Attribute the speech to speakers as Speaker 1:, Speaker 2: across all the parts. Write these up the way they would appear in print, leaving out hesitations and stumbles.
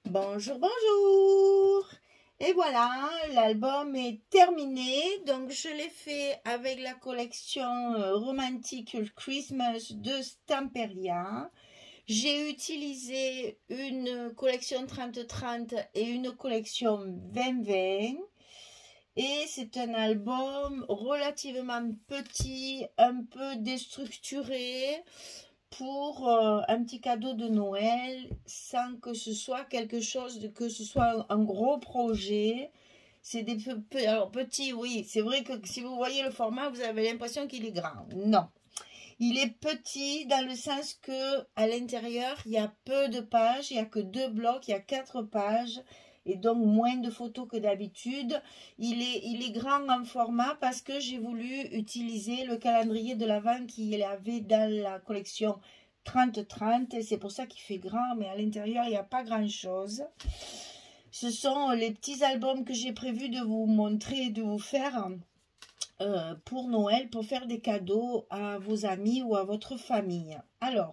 Speaker 1: Bonjour, bonjour. Et voilà, l'album est terminé. Donc, je l'ai fait avec la collection Romantic Christmas de Stamperia. J'ai utilisé une collection 30-30 et une collection 20-20. Et c'est un album relativement petit, un peu déstructuré pour un petit cadeau de Noël sans que ce soit quelque chose, que ce soit un gros projet. C'est des alors petits, oui, c'est vrai que si vous voyez le format, vous avez l'impression qu'il est grand. Non, il est petit dans le sens que à l'intérieur, il y a peu de pages, il n'y a que 2 blocs, il y a 4 pages et donc moins de photos que d'habitude. Il est grand en format parce que j'ai voulu utiliser le calendrier de l'Avent qu'il avait dans la collection 30-30 et c'est pour ça qu'il fait grand, mais à l'intérieur, il n'y a pas grand-chose. Ce sont les petits albums que j'ai prévu de vous montrer, de vous faire pour Noël, pour faire des cadeaux à vos amis ou à votre famille. Alors,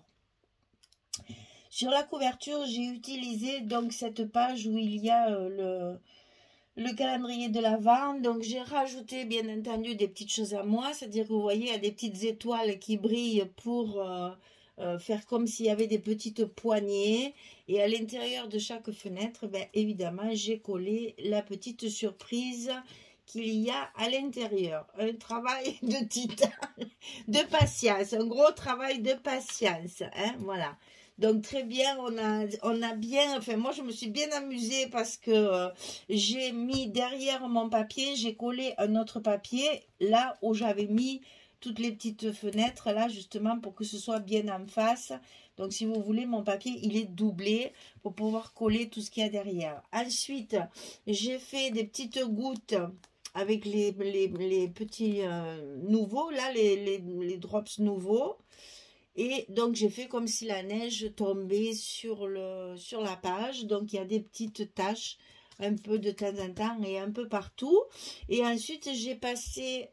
Speaker 1: sur la couverture, j'ai utilisé donc cette page où il y a le calendrier de l'Avent. Donc, j'ai rajouté bien entendu des petites choses à moi, c'est-à-dire que vous voyez, il y a des petites étoiles qui brillent pour faire comme s'il y avait des petites poignées. Et à l'intérieur de chaque fenêtre, ben, évidemment, j'ai collé la petite surprise qu'il y a à l'intérieur. Un travail de titan, de patience, un gros travail de patience, hein, voilà. Donc très bien, on a bien, enfin moi je me suis bien amusée parce que j'ai mis derrière mon papier, j'ai collé un autre papier là où j'avais mis toutes les petites fenêtres là justement pour que ce soit bien en face. Donc si vous voulez, mon papier il est doublé pour pouvoir coller tout ce qu'il y a derrière. Ensuite, j'ai fait des petites gouttes avec les petits nouveaux, là, les drops nouveaux. Et donc, j'ai fait comme si la neige tombait sur la page. Donc, il y a des petites taches un peu de temps en temps et un peu partout. Et ensuite, j'ai passé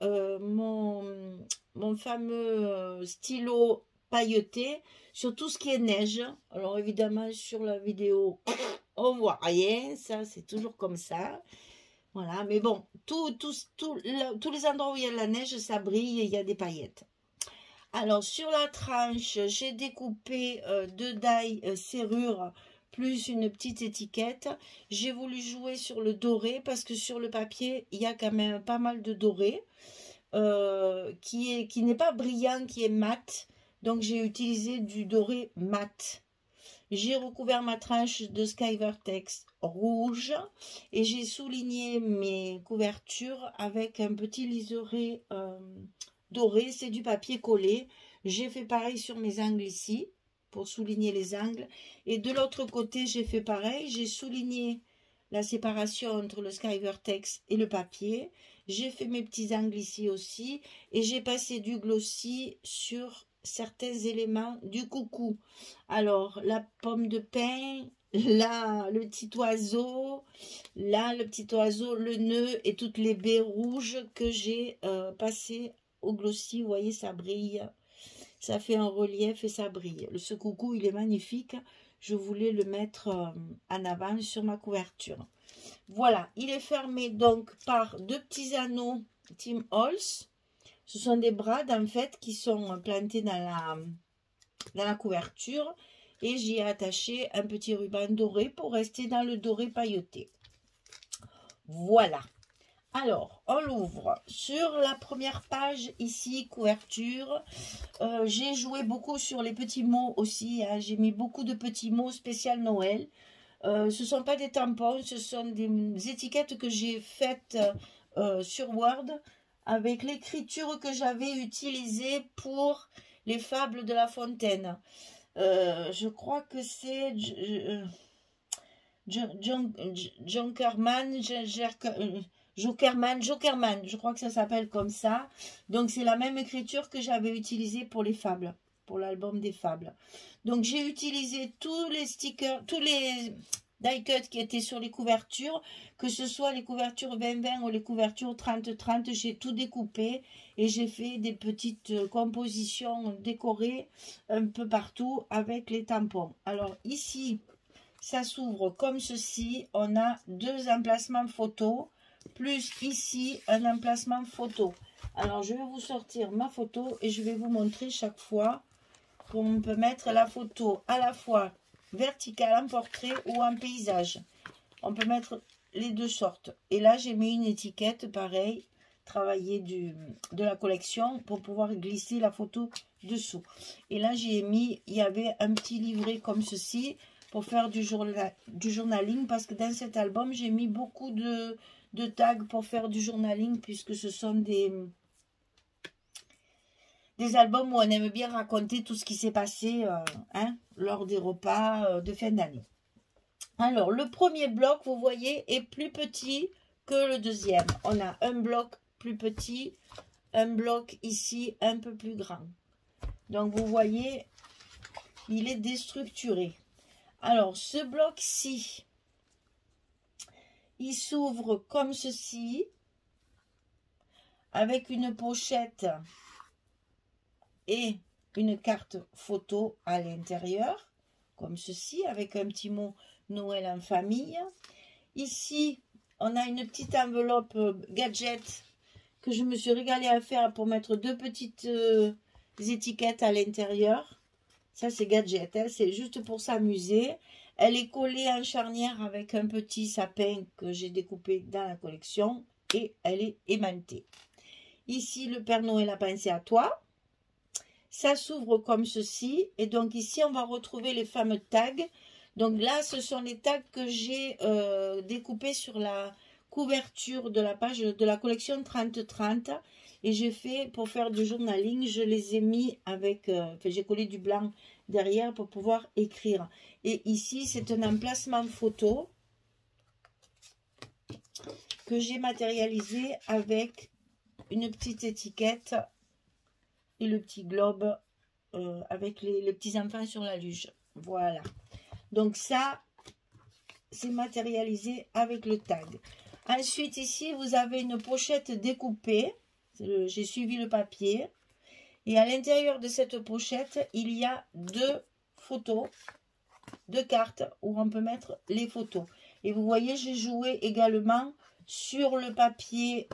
Speaker 1: mon fameux stylo pailleté sur tout ce qui est neige. Alors, évidemment, sur la vidéo, on voit rien. Ça, c'est toujours comme ça. Voilà, mais bon, tous les endroits où il y a de la neige, ça brille et il y a des paillettes. Alors, sur la tranche, j'ai découpé 2 die serrures plus une petite étiquette. J'ai voulu jouer sur le doré parce que sur le papier, il y a quand même pas mal de doré qui n'est pas brillant, qui est mat. Donc, j'ai utilisé du doré mat. J'ai recouvert ma tranche de Skyvertex rouge et j'ai souligné mes couvertures avec un petit liseré doré. C'est du papier collé. J'ai fait pareil sur mes angles ici pour souligner les angles. Et de l'autre côté, j'ai fait pareil. J'ai souligné la séparation entre le Skyvertex et le papier. J'ai fait mes petits angles ici aussi. Et j'ai passé du glossy sur certains éléments du coucou. Alors, la pomme de pin, là, le petit oiseau, là, le petit oiseau, le nœud et toutes les baies rouges que j'ai passées au glossy. Vous voyez, ça brille. Ça fait un relief et ça brille. Ce coucou, il est magnifique. Je voulais le mettre en avant sur ma couverture. Voilà, il est fermé donc par 2 petits anneaux Tim Holtz. Ce sont des brades en fait qui sont plantés dans la couverture et j'y ai attaché un petit ruban doré pour rester dans le doré pailleté. Voilà. Alors, on l'ouvre. Sur la première page, ici, couverture, j'ai joué beaucoup sur les petits mots aussi. Hein. J'ai mis beaucoup de petits mots spécial Noël. Ce ne sont pas des tampons, ce sont des étiquettes que j'ai faites sur Word avec l'écriture que j'avais utilisée pour les fables de La Fontaine. Je crois que c'est Jokerman, je crois que ça s'appelle comme ça. Donc c'est la même écriture que j'avais utilisée pour les fables, pour l'album des fables. Donc j'ai utilisé tous les stickers, tous les die cut qui étaient sur les couvertures, que ce soit les couvertures 20-20 ou les couvertures 30-30, j'ai tout découpé et j'ai fait des petites compositions décorées un peu partout avec les tampons. Alors ici, ça s'ouvre comme ceci. On a deux emplacements photo, plus ici un emplacement photo. Alors, je vais vous sortir ma photo et je vais vous montrer chaque fois qu'on peut mettre la photo à la fois verticale en portrait ou en paysage. On peut mettre les deux sortes. Et là, j'ai mis une étiquette, pareil, travaillée de la collection pour pouvoir glisser la photo dessous. Et là, j'ai mis, il y avait un petit livret comme ceci pour faire du journaling, parce que dans cet album, j'ai mis beaucoup de tags pour faire du journaling, puisque ce sont des albums où on aime bien raconter tout ce qui s'est passé lors des repas de fin d'année. Alors, le premier bloc, vous voyez, est plus petit que le deuxième. On a un bloc plus petit, un bloc ici un peu plus grand. Donc, vous voyez, il est déstructuré. Alors, ce bloc-ci, il s'ouvre comme ceci, avec une pochette et une carte photo à l'intérieur, comme ceci, avec un petit mot Noël en famille. Ici, on a une petite enveloppe gadget que je me suis régalée à faire pour mettre deux petites étiquettes à l'intérieur. Ça, c'est gadget, hein, c'est juste pour s'amuser. Elle est collée en charnière avec un petit sapin que j'ai découpé dans la collection et elle est aimantée. Ici, le Père Noël a pensé à toi. Ça s'ouvre comme ceci. Et donc ici, on va retrouver les fameux tags. Donc là, ce sont les tags que j'ai découpés sur la couverture de la page de la collection 30-30. Et j'ai fait, pour faire du journaling, je les ai mis avec... j'ai collé du blanc derrière pour pouvoir écrire. Et ici, c'est un emplacement photo que j'ai matérialisé avec une petite étiquette et le petit globe avec les petits enfants sur la luge. Voilà. Donc ça, c'est matérialisé avec le tag. Ensuite, ici, vous avez une pochette découpée. J'ai suivi le papier. Et à l'intérieur de cette pochette, il y a deux photos, deux cartes où on peut mettre les photos. Et vous voyez, j'ai joué également sur le papier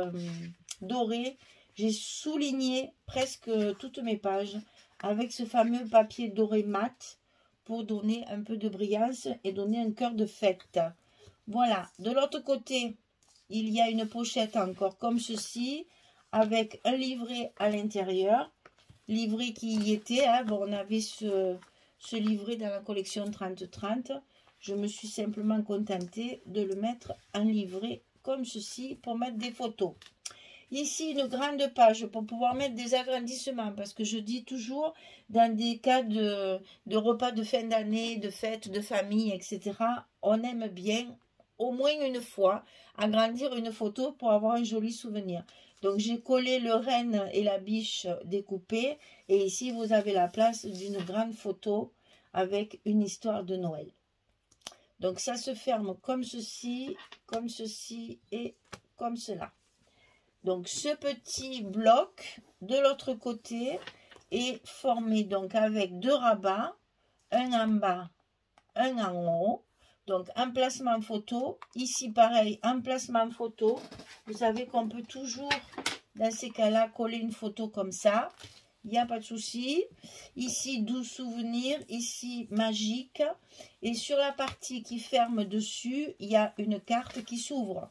Speaker 1: doré. J'ai souligné presque toutes mes pages avec ce fameux papier doré mat pour donner un peu de brillance et donner un cœur de fête. Voilà. De l'autre côté, il y a une pochette encore comme ceci avec un livret à l'intérieur. Livret qui y était. Hein. Bon, on avait ce livret dans la collection 30-30. Je me suis simplement contentée de le mettre en livret comme ceci pour mettre des photos. Ici, une grande page pour pouvoir mettre des agrandissements. Parce que je dis toujours, dans des cas de repas de fin d'année, de fêtes, de famille, etc., on aime bien, au moins une fois, agrandir une photo pour avoir un joli souvenir. Donc, j'ai collé le renne et la biche découpée. Et ici, vous avez la place d'une grande photo avec une histoire de Noël. Donc, ça se ferme comme ceci et comme cela. Donc, ce petit bloc de l'autre côté est formé donc avec deux rabats, un en bas, un en haut. Donc, emplacement photo. Ici, pareil, emplacement photo. Vous savez qu'on peut toujours, dans ces cas-là, coller une photo comme ça. Il n'y a pas de souci. Ici, 12 souvenirs. Ici, magique. Et sur la partie qui ferme dessus, il y a une carte qui s'ouvre.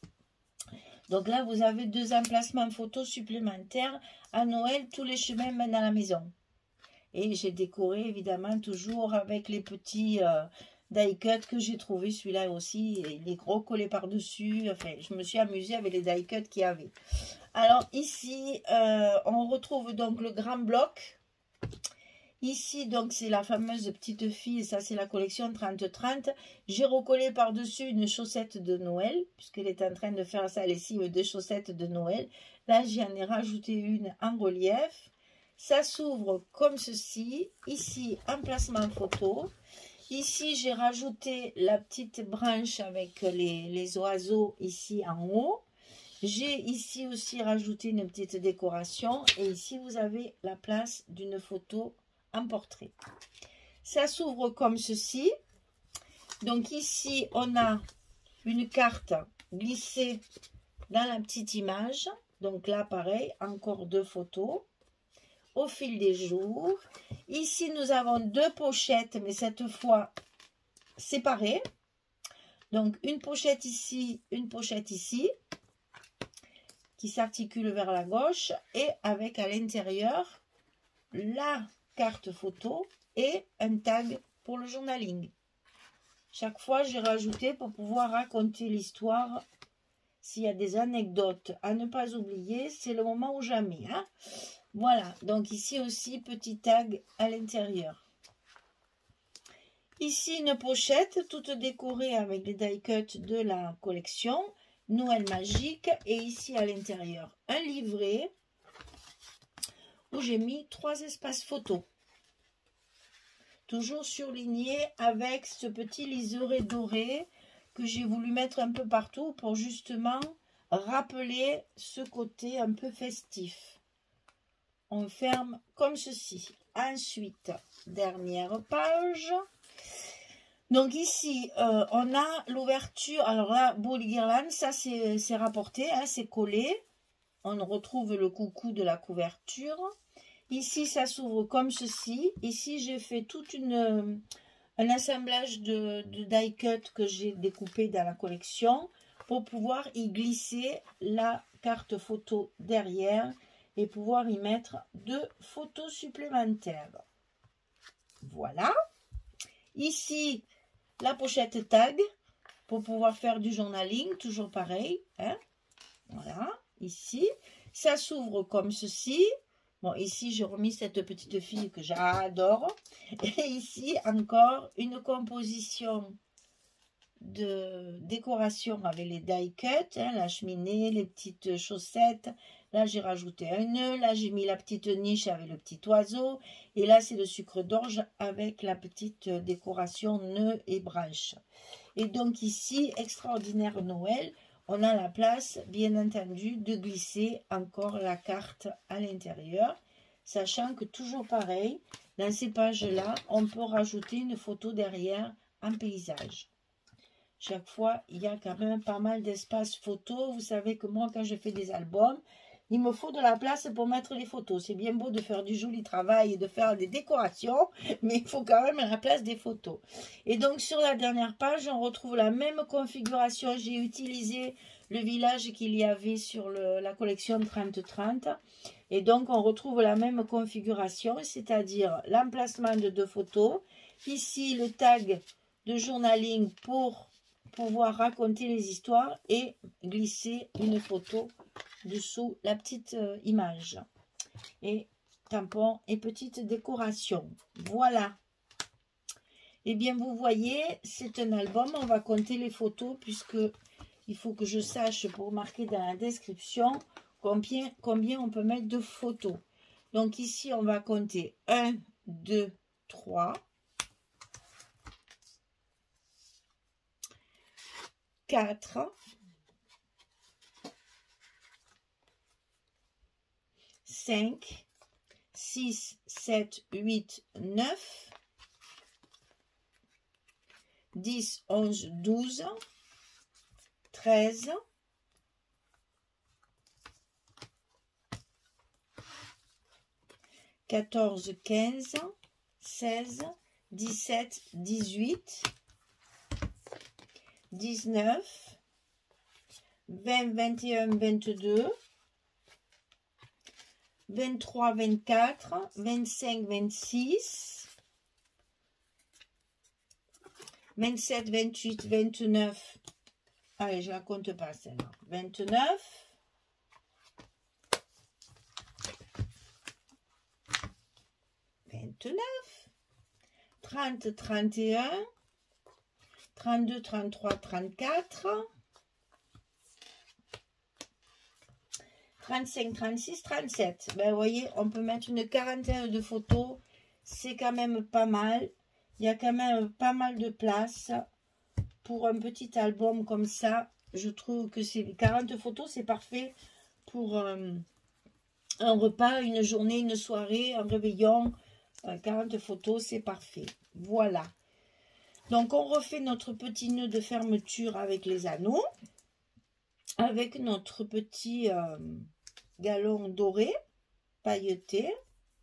Speaker 1: Donc là, vous avez deux emplacements photos supplémentaires. À Noël, tous les chemins mènent à la maison. Et j'ai décoré, évidemment, toujours avec les petits die cut que j'ai trouvé. Celui-là aussi, et les gros collés par-dessus. Enfin, je me suis amusée avec les die cut qu'il y avait. Alors ici, on retrouve donc le grand bloc. Ici, donc, c'est la fameuse petite fille. Ça, c'est la collection 30-30. J'ai recollé par-dessus une chaussette de Noël, puisqu'elle est en train de faire sa lessive de chaussettes de Noël. Là, j'en ai rajouté une en relief. Ça s'ouvre comme ceci. Ici, emplacement photo. Ici, j'ai rajouté la petite branche avec les oiseaux ici en haut. J'ai ici aussi rajouté une petite décoration. Et ici, vous avez la place d'une photo en portrait. Ça s'ouvre comme ceci. Donc ici, on a une carte glissée dans la petite image. Donc là, pareil, encore 2 photos au fil des jours. Ici, nous avons 2 pochettes, mais cette fois séparées. Donc, une pochette ici, qui s'articule vers la gauche et avec à l'intérieur la carte photo et un tag pour le journaling. Chaque fois, j'ai rajouté pour pouvoir raconter l'histoire. S'il y a des anecdotes à ne pas oublier, c'est le moment ou jamais. Hein? Voilà, donc ici aussi, petit tag à l'intérieur. Ici, une pochette toute décorée avec les die cuts de la collection Noël Magique. Et ici, à l'intérieur, un livret où j'ai mis 3 espaces photos. Toujours surligné avec ce petit liseré doré que j'ai voulu mettre un peu partout pour justement rappeler ce côté un peu festif. On ferme comme ceci. Ensuite, dernière page. Donc ici, on a l'ouverture. Alors là, Boule Guirlande, ça c'est rapporté, hein, c'est collé. On retrouve le coucou de la couverture. Ici, ça s'ouvre comme ceci. Ici, j'ai fait tout un assemblage de die cut que j'ai découpé dans la collection pour pouvoir y glisser la carte photo derrière et pouvoir y mettre 2 photos supplémentaires. Voilà. Ici, la pochette tag pour pouvoir faire du journaling, toujours pareil. Hein? Voilà, ici. Ça s'ouvre comme ceci. Bon, ici, j'ai remis cette petite fille que j'adore. Et ici, encore une composition de décoration avec les die cut, hein, la cheminée, les petites chaussettes. Là, j'ai rajouté un nœud. Là, j'ai mis la petite niche avec le petit oiseau. Et là, c'est le sucre d'orge avec la petite décoration nœud et branche. Et donc ici, extraordinaire Noël. On a la place, bien entendu, de glisser encore la carte à l'intérieur, sachant que toujours pareil, dans ces pages-là, on peut rajouter une photo derrière en paysage. Chaque fois, il y a quand même pas mal d'espace photo. Vous savez que moi, quand je fais des albums, il me faut de la place pour mettre les photos. C'est bien beau de faire du joli travail et de faire des décorations, mais il faut quand même la place des photos. Et donc, sur la dernière page, on retrouve la même configuration. J'ai utilisé le village qu'il y avait sur la collection 30-30. Et donc, on retrouve la même configuration, c'est-à-dire l'emplacement de 2 photos. Ici, le tag de journaling pour pouvoir raconter les histoires et glisser une photo dessous la petite image et tampon et petite décoration. Voilà. Et bien vous voyez, c'est un album. On va compter les photos puisque il faut que je sache pour marquer dans la description combien on peut mettre de photos. Donc ici on va compter 1, 2, 3, 4, 5, 6, 7, 8, 9, 10, 11, 12, 13, 14, 15, 16, 17, 18, 19, 20, 21, 22, 23, 24, 25, 26, 27, 28, 29. Allez, je la compte pas celle-là. 29. 29. 30, 31. 32, 33, 34. 35, 36, 37. Ben, vous voyez, on peut mettre une quarantaine de photos. C'est quand même pas mal. Il y a quand même pas mal de place pour un petit album comme ça. Je trouve que c'est 40 photos, c'est parfait pour un repas, une journée, une soirée, un réveillon. 40 photos, c'est parfait. Voilà. Donc, on refait notre petit nœud de fermeture avec les anneaux, avec notre petit galon doré, pailleté.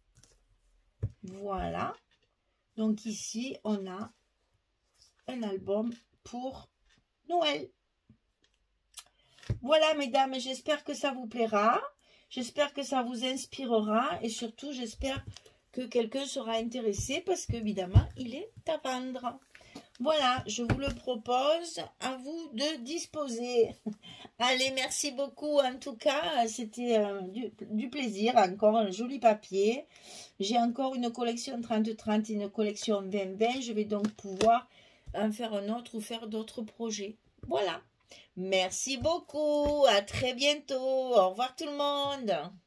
Speaker 1: Voilà. Donc, ici, on a un album pour Noël. Voilà, mesdames, j'espère que ça vous plaira. J'espère que ça vous inspirera et surtout, j'espère que quelqu'un sera intéressé parce qu'évidemment, il est à vendre. Voilà, je vous le propose, à vous de disposer. Allez, merci beaucoup. En tout cas, c'était du plaisir. Encore un joli papier. J'ai encore une collection 30-30 et une collection 20-20. Je vais donc pouvoir en faire un autre ou faire d'autres projets. Voilà. Merci beaucoup. À très bientôt. Au revoir tout le monde.